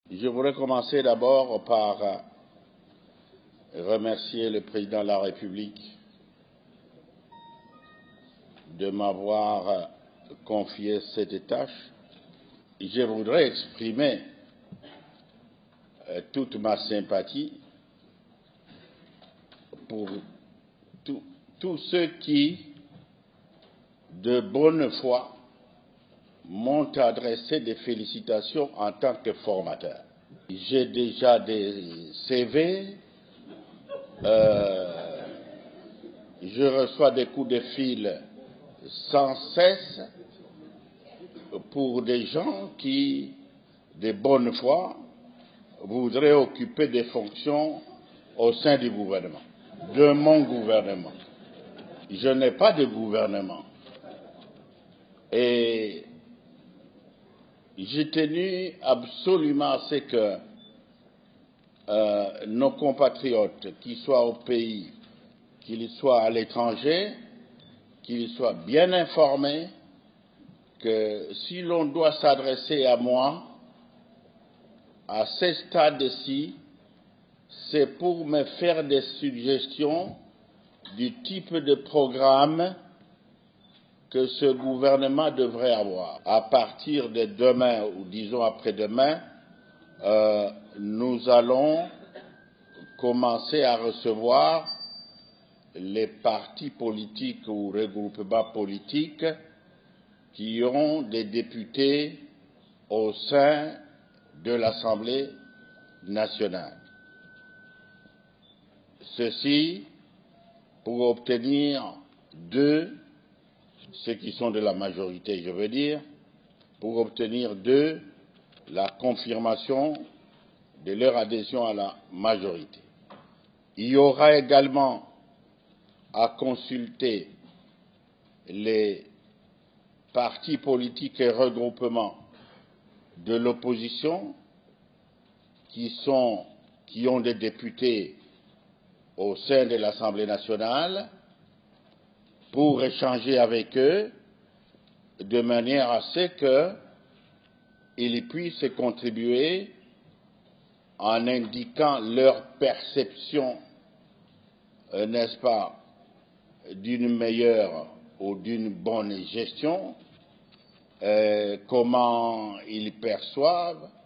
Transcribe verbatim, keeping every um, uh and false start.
Je voudrais commencer d'abord par remercier le président de la République de m'avoir confié cette tâche. Je voudrais exprimer toute ma sympathie pour tous ceux qui, de bonne foi, m'ont adressé des félicitations en tant que formateur. J'ai déjà des C V, euh, je reçois des coups de fil sans cesse pour des gens qui, de bonne foi, voudraient occuper des fonctions au sein du gouvernement, de mon gouvernement. Je n'ai pas de gouvernement. Et j'ai tenu absolument à ce que euh, nos compatriotes, qu'ils soient au pays, qu'ils soient à l'étranger, qu'ils soient bien informés que si l'on doit s'adresser à moi, à ce stade-ci, c'est pour me faire des suggestions du type de programme que ce gouvernement devrait avoir. À partir de demain, ou disons après-demain, euh, nous allons commencer à recevoir les partis politiques ou regroupements politiques qui ont des députés au sein de l'Assemblée nationale. Ceci pour obtenir d'eux, ceux qui sont de la majorité, je veux dire, pour obtenir d'eux la confirmation de leur adhésion à la majorité. Il y aura également à consulter les partis politiques et regroupements de l'opposition qui sont, qui ont des députés au sein de l'Assemblée nationale pour échanger avec eux de manière à ce qu'ils puissent contribuer en indiquant leur perception, euh, n'est-ce pas, d'une meilleure ou d'une bonne gestion, euh, comment ils perçoivent